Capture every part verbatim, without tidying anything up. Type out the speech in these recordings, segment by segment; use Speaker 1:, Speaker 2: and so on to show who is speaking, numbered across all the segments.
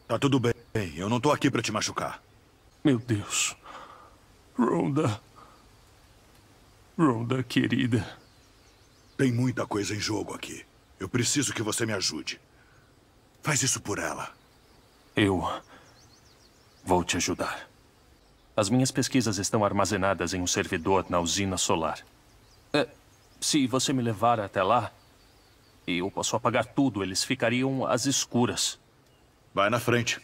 Speaker 1: Tá tudo bem. Eu não tô aqui pra te machucar.
Speaker 2: Meu Deus. Rhonda. Rhonda, querida.
Speaker 1: Tem muita coisa em jogo aqui. Eu preciso que você me ajude. Faz isso por ela.
Speaker 2: Eu vou te ajudar. As minhas pesquisas estão armazenadas em um servidor na usina solar. É, se você me levar até lá, eu posso apagar tudo. Eles ficariam às escuras.
Speaker 1: Vai na frente.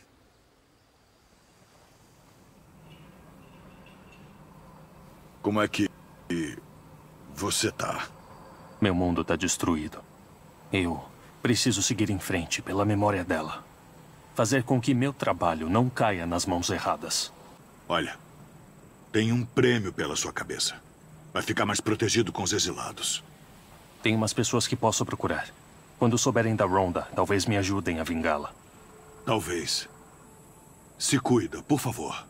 Speaker 1: Como é que você tá?
Speaker 2: Meu mundo está destruído. Eu preciso seguir em frente pela memória dela. Fazer com que meu trabalho não caia nas mãos erradas.
Speaker 1: Olha, tem um prêmio pela sua cabeça. Vai ficar mais protegido com os exilados.
Speaker 2: Tem umas pessoas que posso procurar. Quando souberem da Rhonda, talvez me ajudem a vingá-la.
Speaker 1: Talvez. Se cuida, por favor.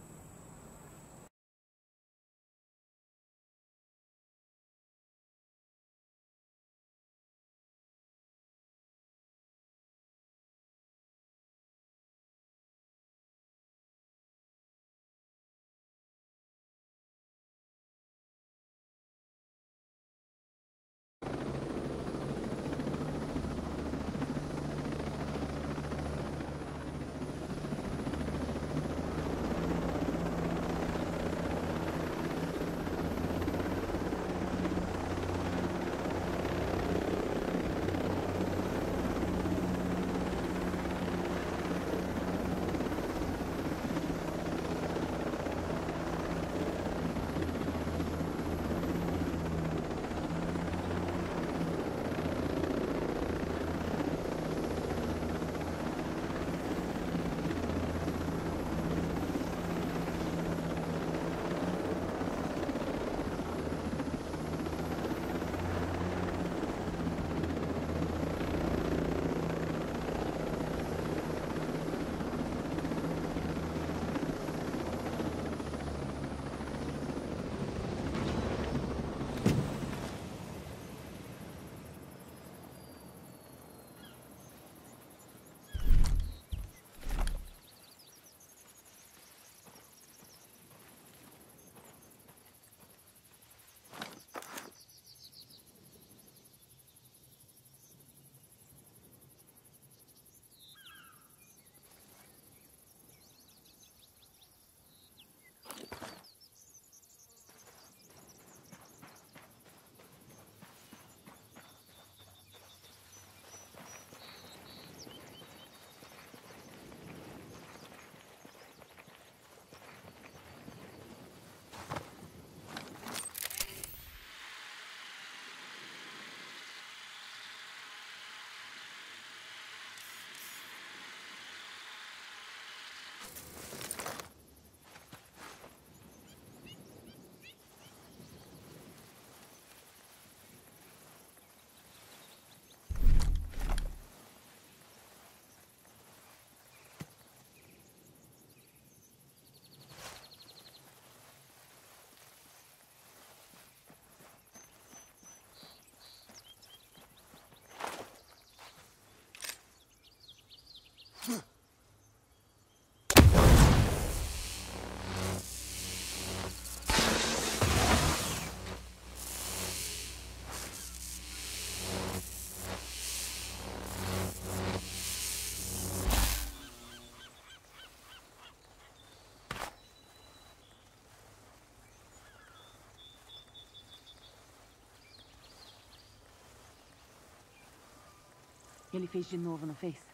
Speaker 3: Ele fez de novo, não fez?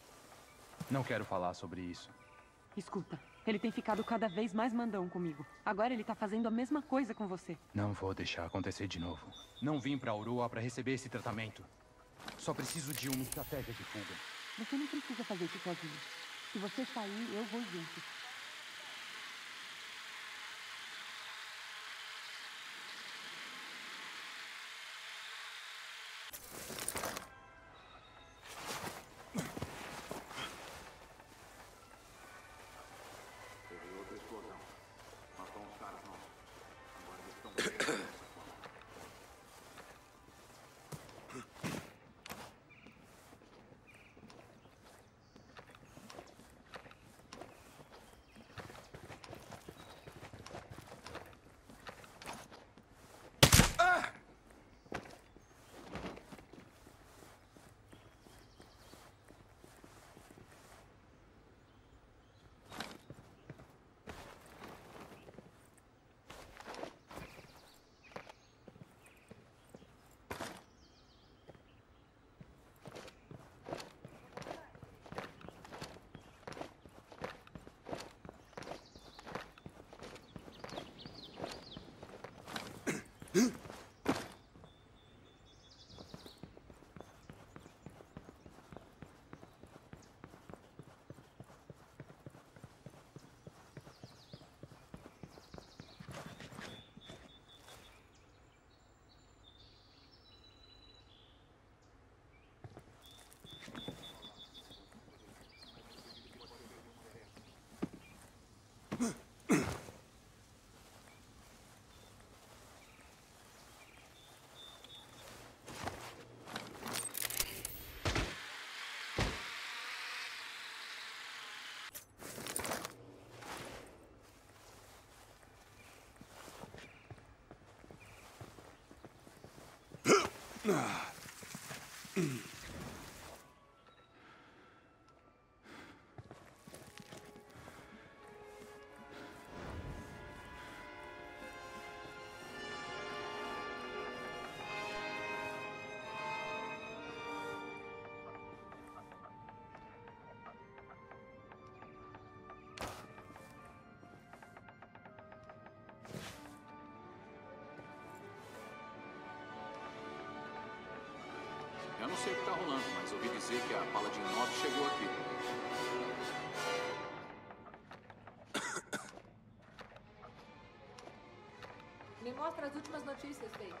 Speaker 4: Não quero falar sobre isso.
Speaker 3: Escuta, ele tem ficado cada vez mais mandão comigo. Agora ele tá fazendo a mesma coisa com você.
Speaker 4: Não vou deixar acontecer de novo. Não vim pra Aurora pra receber esse tratamento. Só preciso de uma estratégia de fuga.
Speaker 3: Você não precisa fazer isso sozinho. Se você sair, eu vou junto.
Speaker 5: Eu não sei o que está rolando, mas ouvi dizer que a Paladin nove chegou aqui.
Speaker 6: Me mostra as últimas notícias, Faye.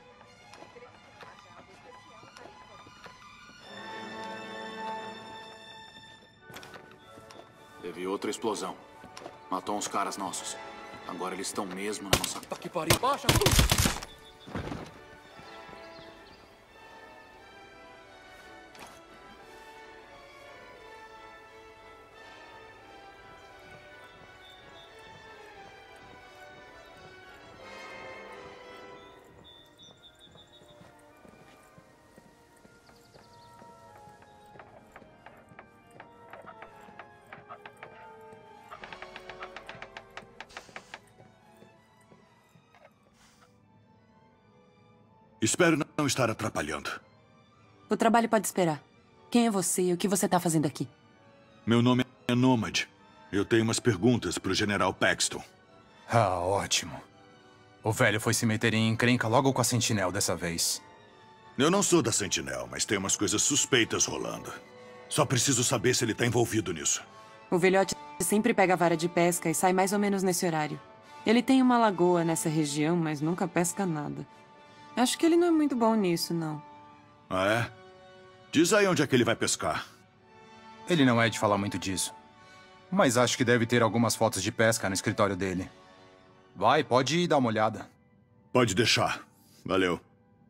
Speaker 5: Teve outra explosão. Matou uns caras nossos. Agora eles estão mesmo na nossa...
Speaker 4: Tá que pariu. Baixa!
Speaker 1: Espero não estar atrapalhando.
Speaker 3: O trabalho pode esperar. Quem é você e o que você tá fazendo aqui?
Speaker 1: Meu nome é Nômade. Eu tenho umas perguntas pro General Paxton.
Speaker 4: Ah, ótimo. O velho foi se meter em encrenca logo com a Sentinel dessa vez.
Speaker 1: Eu não sou da Sentinel, mas tem umas coisas suspeitas rolando. Só preciso saber se ele tá envolvido nisso.
Speaker 3: O velhote sempre pega a vara de pesca e sai mais ou menos nesse horário. Ele tem uma lagoa nessa região, mas nunca pesca nada. Acho que ele não é muito bom nisso, não.
Speaker 1: Ah, é? Diz aí onde é que ele vai pescar.
Speaker 4: Ele não é de falar muito disso. Mas acho que deve ter algumas fotos de pesca no escritório dele. Vai, pode ir dar uma olhada.
Speaker 1: Pode deixar. Valeu.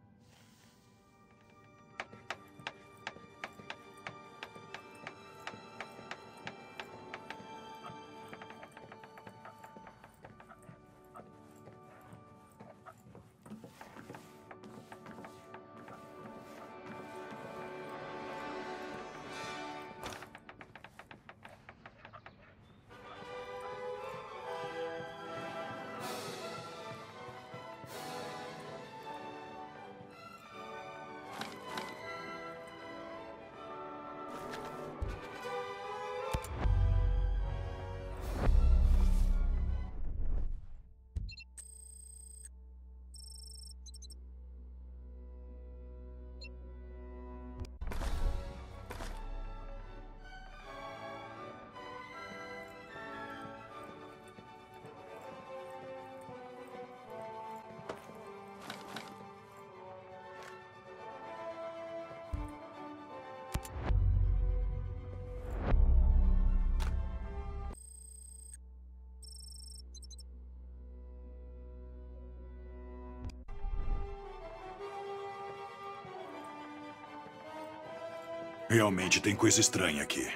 Speaker 1: Realmente tem coisa estranha aqui.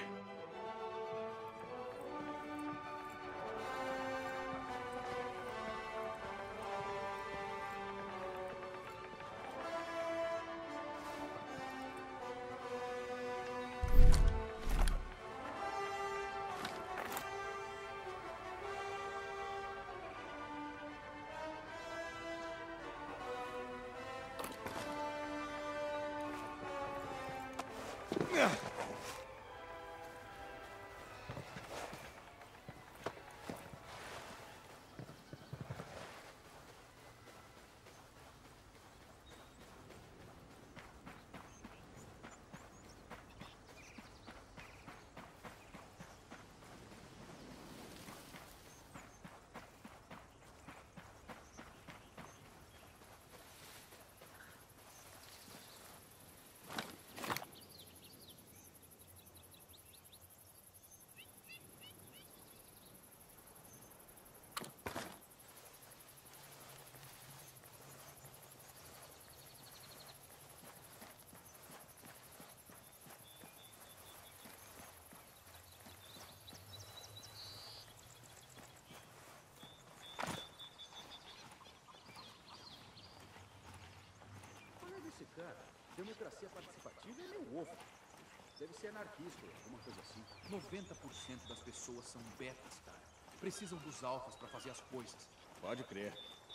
Speaker 7: democracia participativa é meu ovo. Deve ser anarquista ou alguma coisa assim. noventa por cento das pessoas são betas, cara. Precisam dos alfas pra fazer as coisas.
Speaker 8: Pode crer.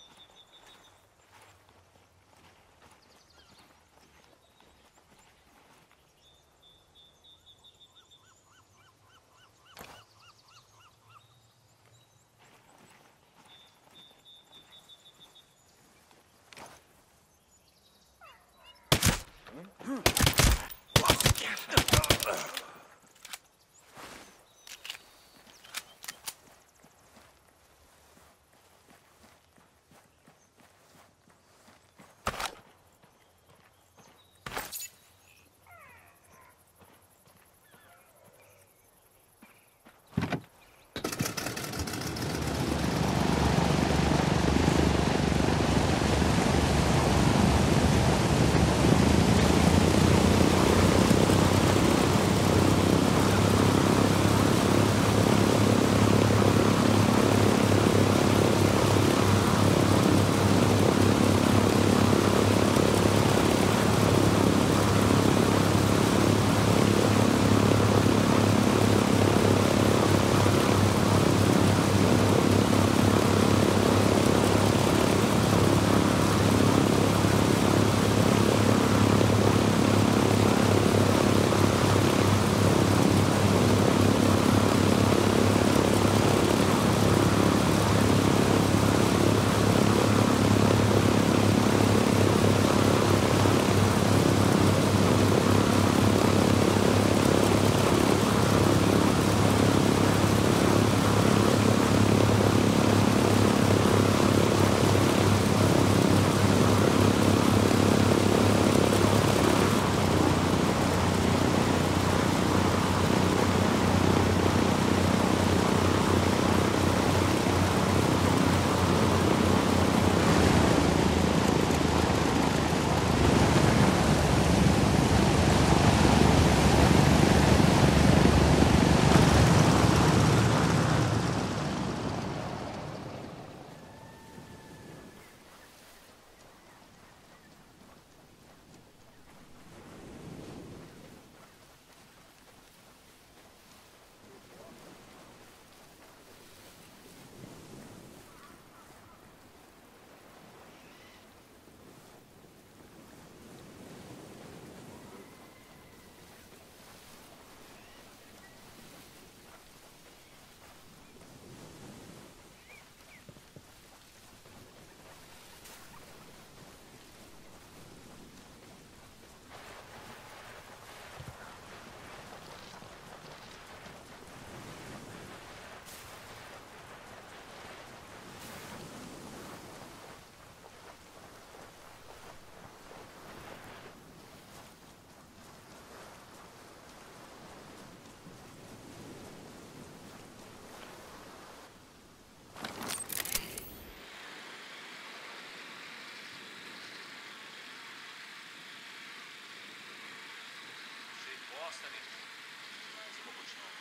Speaker 2: Bosta, né? Mas eu vou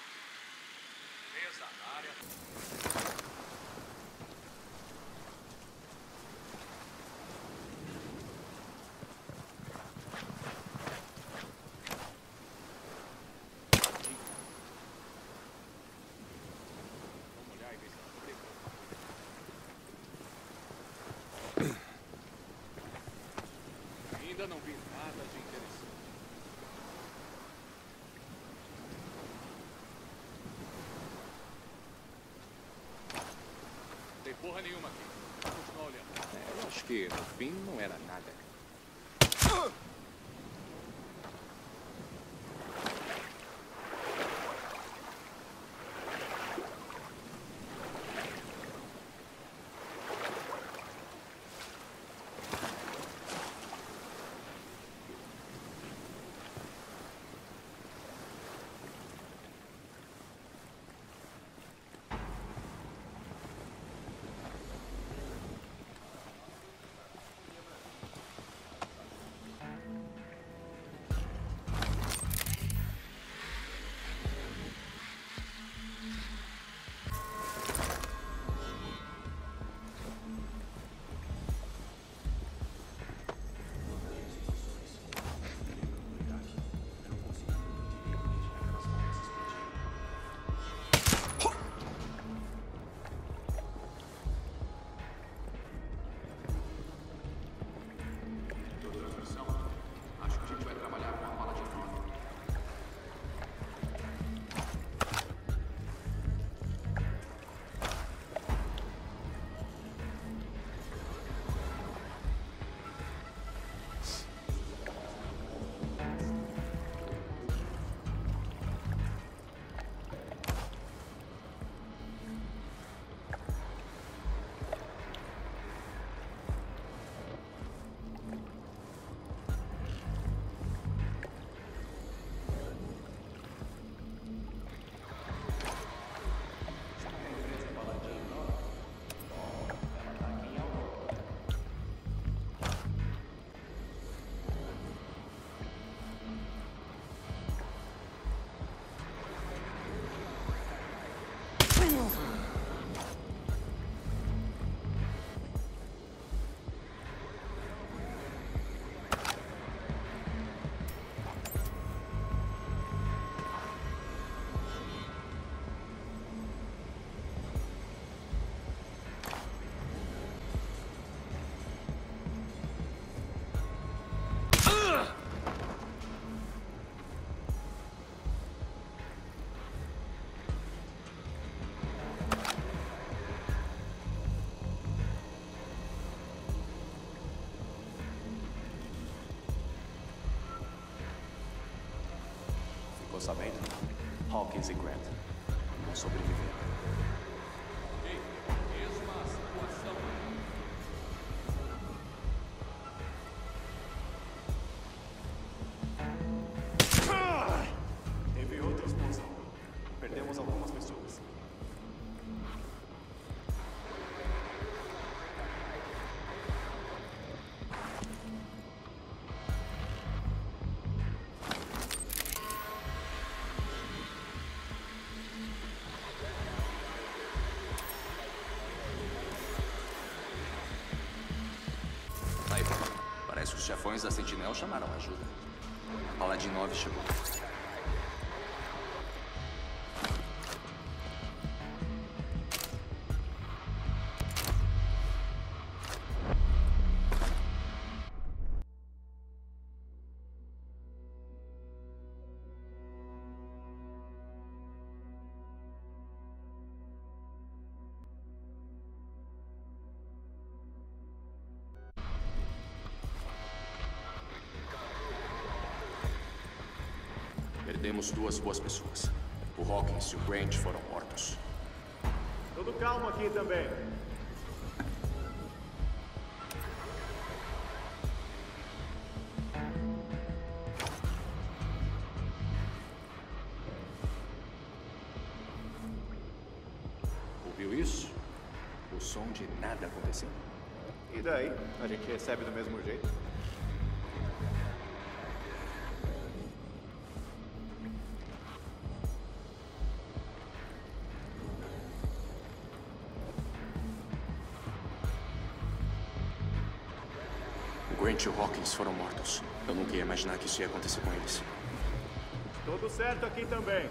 Speaker 2: continuar. Beleza, na área. Vamos olhar e ver se ela pegou. Ainda não vi nada de interessante. Tem porra nenhuma aqui. Vou continuar olhando.
Speaker 7: É, eu acho que no fim não era nada.
Speaker 5: Ficou sabendo? Hawkins e Grant não sobreviveram.
Speaker 7: Ei, mesma situação.
Speaker 5: Teve outra explosão. Perdemos algumas pessoas. Aí, parece que os chefões da Sentinel chamaram ajuda. A Paladin nove chegou. Perdemos duas boas pessoas. O Hawkins e o Grant foram mortos.
Speaker 8: Tudo calmo aqui também.
Speaker 5: Ouviu isso? O som de nada acontecendo.
Speaker 8: E daí? A gente recebe do mesmo jeito?
Speaker 5: O Grant e o Hawkins foram mortos. Eu nunca ia imaginar que isso ia acontecer com eles.
Speaker 8: Tudo certo aqui também.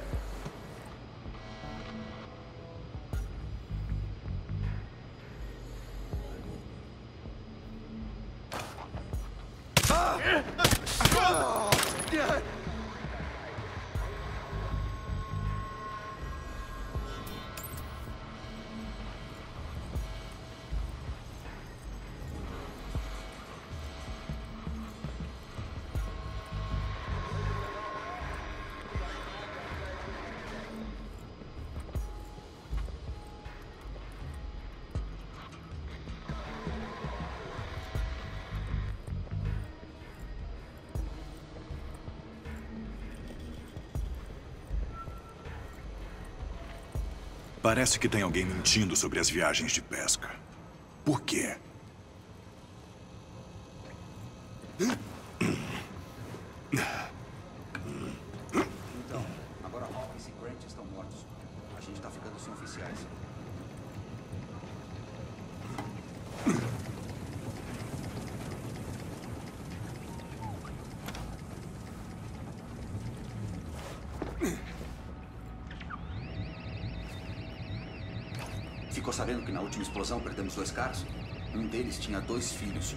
Speaker 1: Parece que tem alguém mentindo sobre as viagens de pesca. Por quê?
Speaker 9: Então, agora Hawkins e Grant estão mortos. A gente tá ficando sem oficiais. Ficou sabendo que na última explosão perdemos dois caras? Um deles tinha dois filhos.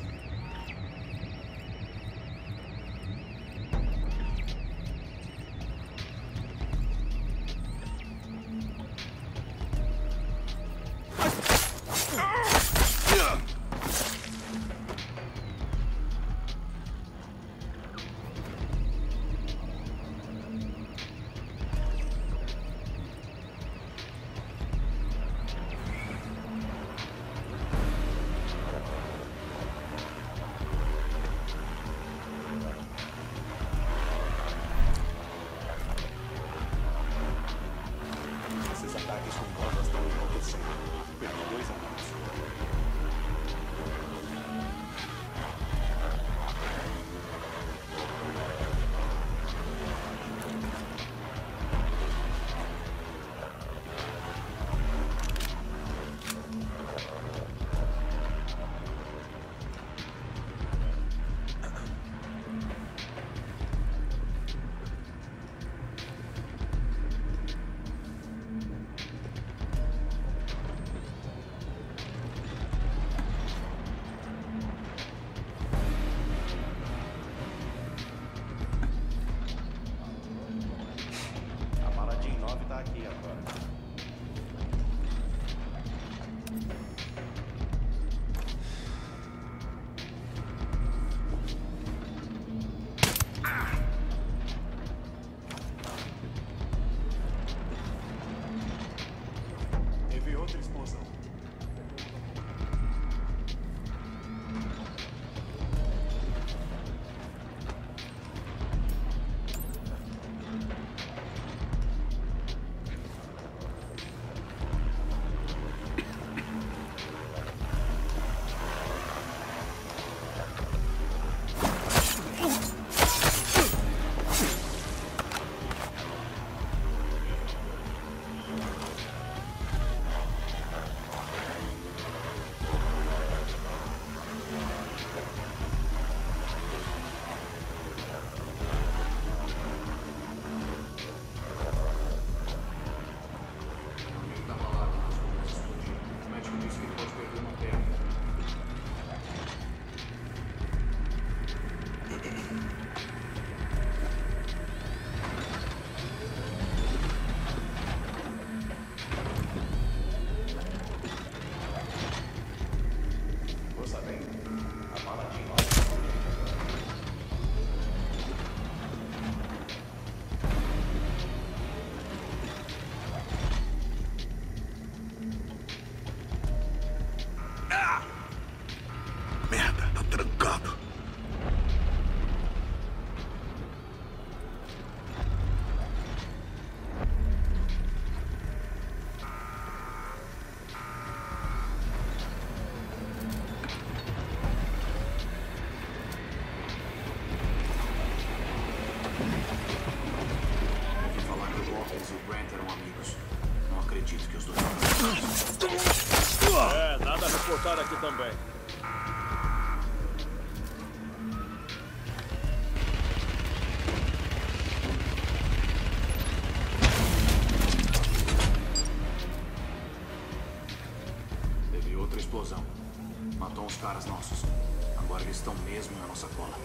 Speaker 8: É, nada a reportar aqui também.
Speaker 7: Teve outra explosão. Matou uns caras nossos. Agora eles estão mesmo na nossa cola.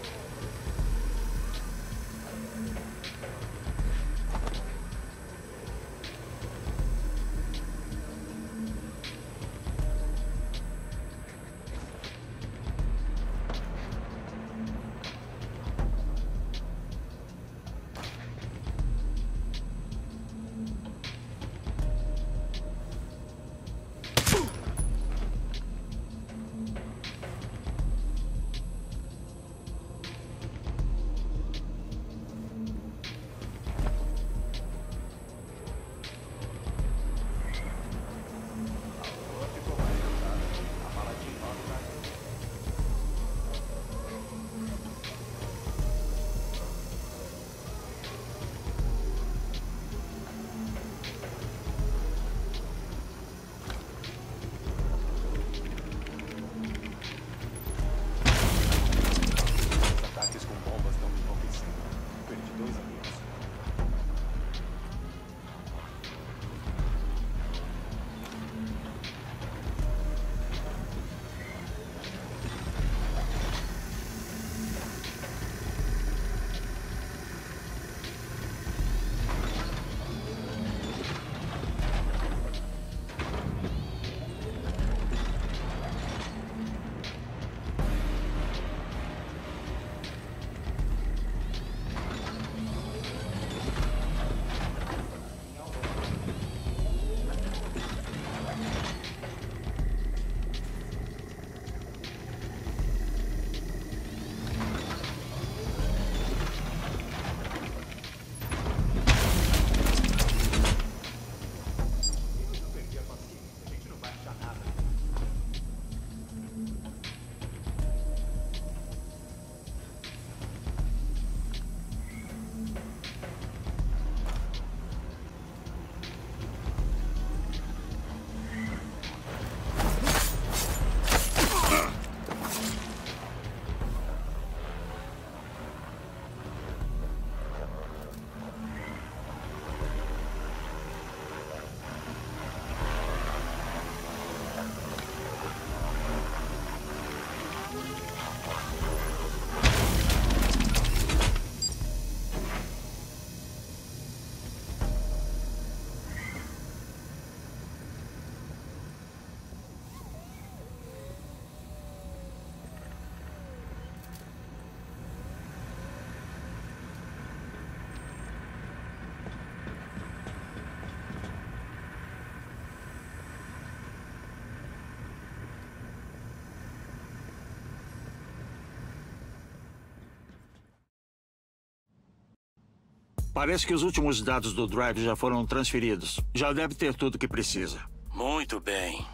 Speaker 10: Parece que os últimos dados do Drive já foram transferidos. Já deve ter tudo que precisa.
Speaker 11: Muito bem.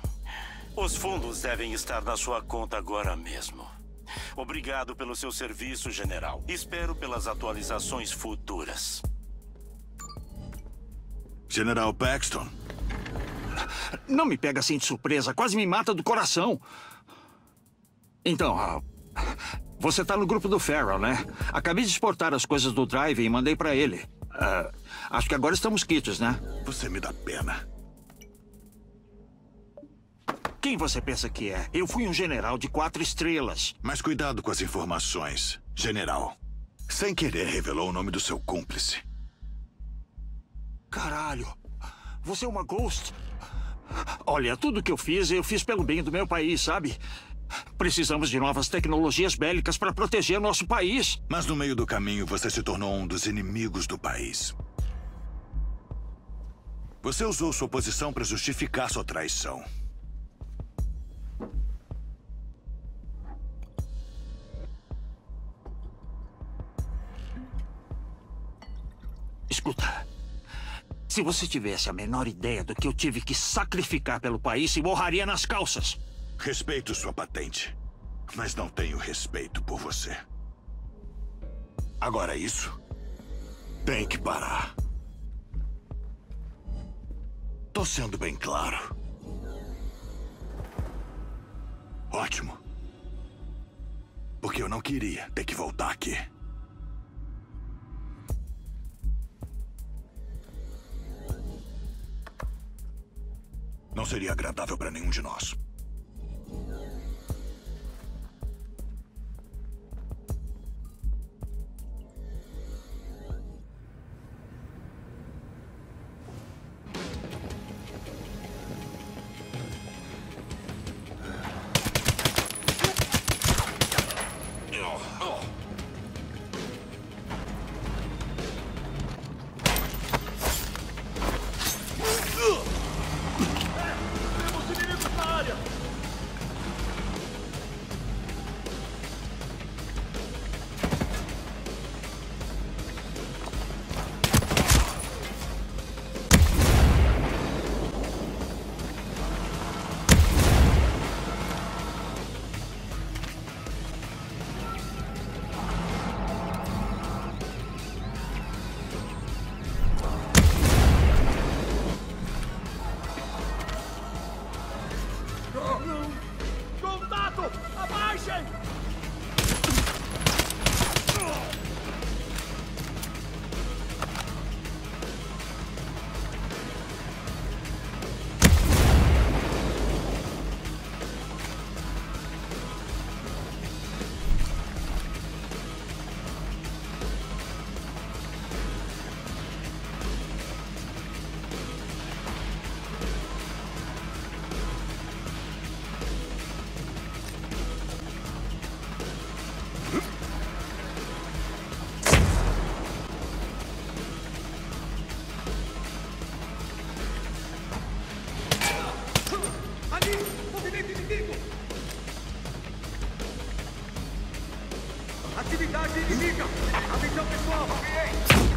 Speaker 11: Os fundos devem estar na sua conta agora mesmo. Obrigado pelo seu serviço, general. Espero pelas atualizações futuras.
Speaker 1: General Paxton.
Speaker 10: Não me pega assim de surpresa. Quase me mata do coração. Então, ah, você tá no grupo do Farrell, né? Acabei de exportar as coisas do Drive e mandei pra ele. Uh, acho que agora estamos quites, né?
Speaker 1: Você me dá pena.
Speaker 10: Quem você pensa que é? Eu fui um general de quatro estrelas.
Speaker 1: Mas cuidado com as informações, general. Sem querer revelou o nome do seu cúmplice.
Speaker 10: Caralho. Você é uma Ghost? Olha, tudo que eu fiz, eu fiz pelo bem do meu país, sabe? Precisamos de novas tecnologias bélicas para proteger nosso país.
Speaker 1: Mas no meio do caminho, você se tornou um dos inimigos do país. Você usou sua posição para justificar sua traição.
Speaker 10: Escuta. Se você tivesse a menor ideia do que eu tive que sacrificar pelo país, se borraria nas calças.
Speaker 1: Respeito sua patente, mas não tenho respeito por você. Agora isso tem que parar. Tô sendo bem claro. Ótimo. Porque eu não queria ter que voltar aqui. Não seria agradável para nenhum de nós.
Speaker 12: Atividade inimiga! Atenção, pessoal! Aviei!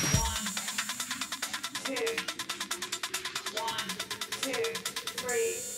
Speaker 13: Two, one, two, three.